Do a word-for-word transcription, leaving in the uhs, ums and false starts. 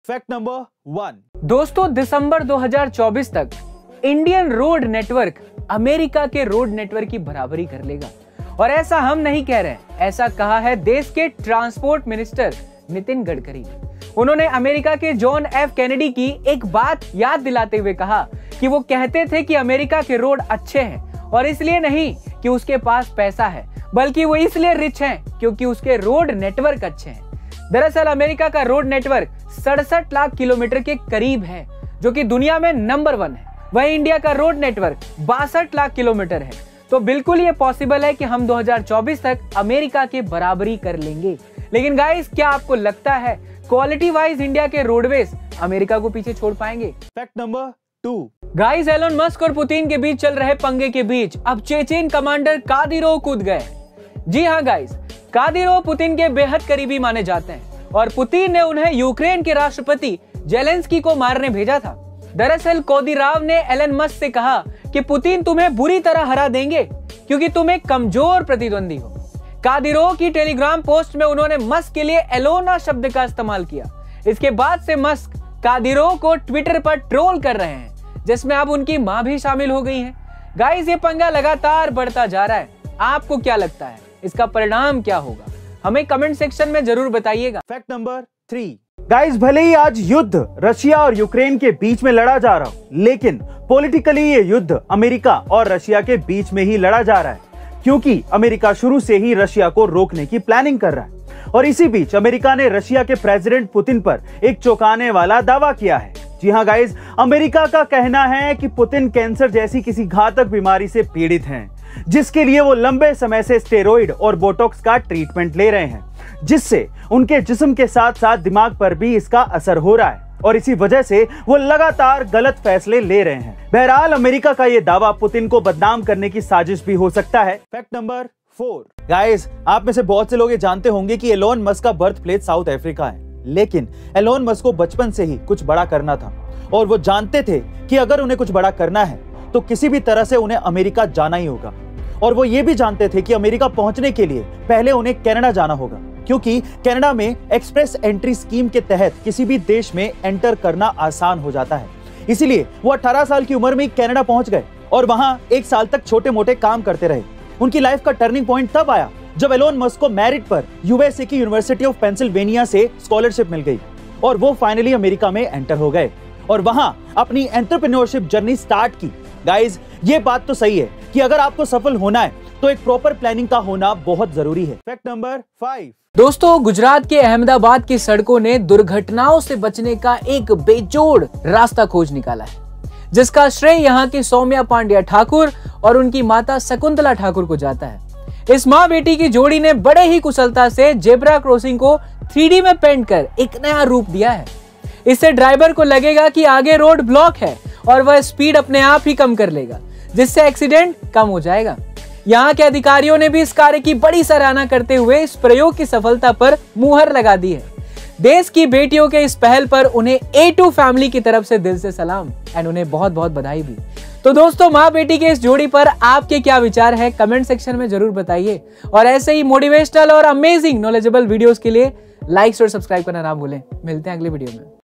Fact number one. दोस्तों, दिसंबर दो हज़ार चौबीस तक इंडियन रोड नेटवर्क अमेरिका के रोड नेटवर्क की बराबरी कर लेगा। और ऐसा हम नहीं कह रहे हैं, ऐसा कहा है देश के ट्रांसपोर्ट मिनिस्टर नितिन गडकरी। उन्होंने अमेरिका के जॉन एफ कैनेडी की एक बात याद दिलाते हुए कहा कि वो कहते थे कि अमेरिका के रोड अच्छे हैं, और इसलिए नहीं कि उसके पास पैसा है, बल्कि वो इसलिए रिच हैं क्योंकि उसके रोड नेटवर्क अच्छे हैं। दरअसल अमेरिका का रोड नेटवर्क सड़सठ लाख किलोमीटर के करीब है, जो कि दुनिया में नंबर वन है। वहीं इंडिया का रोड नेटवर्क बासठ लाख किलोमीटर है। तो बिल्कुल ये पॉसिबल है कि हम दो हज़ार चौबीस तक अमेरिका के बराबरी कर लेंगे। लेकिन गाइस, क्या आपको लगता है क्वालिटी वाइज इंडिया के रोडवेज अमेरिका को पीछे छोड़ पाएंगे? Fact number two. Guys, Elon Musk और पुतिन के बीच चल रहे पंगे के बीच अब चेचेन कमांडर कादिरोव कूद गए। जी हाँ गाइस, कादिरोव पुतिन के बेहद करीबी माने जाते हैं और पुतिन ने उन्हें यूक्रेन के राष्ट्रपति जेलेंस्की को मारने भेजा था। दरअसल कादिरोव ने एलन मस्क से कहा कि पुतिन तुम्हें बुरी तरह हरा देंगे क्योंकि तुम एक कमजोर प्रतिद्वंदी हो। कादिरोव की टेलीग्राम पोस्ट में उन्होंने मस्क के लिए एलोना शब्द का इस्तेमाल किया। इसके बाद से मस्क कादिरोव को ट्विटर पर ट्रोल कर रहे हैं, जिसमें अब उनकी मां भी शामिल हो गई है। गाइस, ये पंगा लगातार बढ़ता जा रहा है। आपको क्या लगता है इसका परिणाम क्या होगा? हमें कमेंट सेक्शन में जरूर बताइएगा। Fact number three. गाइस, भले ही आज युद्ध रशिया और यूक्रेन के बीच में लड़ा जा रहा हो, लेकिन पॉलिटिकली ये युद्ध अमेरिका और रशिया के बीच में ही लड़ा जा रहा है, क्योंकि अमेरिका शुरू से ही रशिया को रोकने की प्लानिंग कर रहा है। और इसी बीच अमेरिका ने रशिया के प्रेसिडेंट पुतिन पर एक चौंकाने वाला दावा किया है। जी हाँ गाइस, अमेरिका का कहना है कि पुतिन कैंसर जैसी किसी घातक बीमारी से पीड़ित हैं, जिसके लिए वो लंबे समय से स्टेरॉइड और बोटॉक्स का ट्रीटमेंट ले रहे हैं, जिससे उनके जिस्म के साथ साथ दिमाग पर भी इसका असर हो रहा है, और इसी वजह से वो लगातार गलत फैसले ले रहे हैं। बहरहाल, अमेरिका का ये दावा पुतिन को बदनाम करने की साजिश भी हो सकता है। Fact number four. गाइस, आप में से बहुत से लोग ये जानते होंगे कि एलोन मस्क का बर्थ प्लेस साउथ अफ्रीका है, लेकिन एलोन मस्क को बचपन से ही कुछ बड़ा करना था और वो जानते थे कि अगर उन्हें कुछ बड़ा करना है तो किसी भी तरह से उन्हें अमेरिका जाना ही होगा। और वो ये भी जानते थे कि अमेरिका पहुंचने के लिए पहले उन्हें कनाडा जाना होगा, क्योंकि कनाडा में एक्सप्रेस एंट्री स्कीम के तहत किसी भी देश में एंटर करना आसान हो जाता है। इसीलिए वो अठारह साल की उम्र में कनाडा पहुंच गए और वहां एक साल तक छोटे मोटे काम करते रहे। उनकी लाइफ का टर्निंग पॉइंट तब आया जब एलोन मस्क को मेरिट पर यूएसए की यूनिवर्सिटी ऑफ पेंसिल्वेनिया से स्कॉलरशिप मिल गई और वो फाइनली अमेरिका में एंटर हो गए और वहां अपनी एंटरप्रेन्योरशिप जर्नी स्टार्ट की। गाइस, ये बात तो सही है कि अगर आपको सफल होना है तो एक प्रॉपर प्लानिंग का होना बहुत जरूरी है। Fact number five. दोस्तों, गुजरात के अहमदाबाद की सड़कों ने दुर्घटनाओं से बचने का एक बेजोड़ रास्ता खोज निकाला है, जिसका श्रेय यहाँ की सौम्या पांड्या ठाकुर और उनकी माता शकुंतला ठाकुर को जाता है। इस माँ बेटी की जोड़ी ने बड़े ही कुशलता से जेब्रा क्रॉसिंग को थ्री डी में पेंट कर एक नया रूप दिया है। इससे ड्राइवर को लगेगा कि आगे रोड ब्लॉक है और वह स्पीड अपने आप ही कम कर लेगा, जिससे एक्सीडेंट कम हो जाएगा। यहाँ के अधिकारियों ने भी इस कार्य की बड़ी सराहना करते हुए इस प्रयोग की सफलता पर मुहर लगा दी है। देश की बेटियों के इस पहल पर उन्हें ए टू फैमिली की तरफ से दिल से सलाम एंड उन्हें बहुत बहुत बधाई भी। तो दोस्तों, माँ बेटी के इस जोड़ी पर आपके क्या विचार है, कमेंट सेक्शन में जरूर बताइए। और ऐसे ही मोटिवेशनल और अमेजिंग नॉलेजेबल वीडियोस के लिए लाइक और सब्सक्राइब करना ना भूलें। मिलते हैं अगले वीडियो में।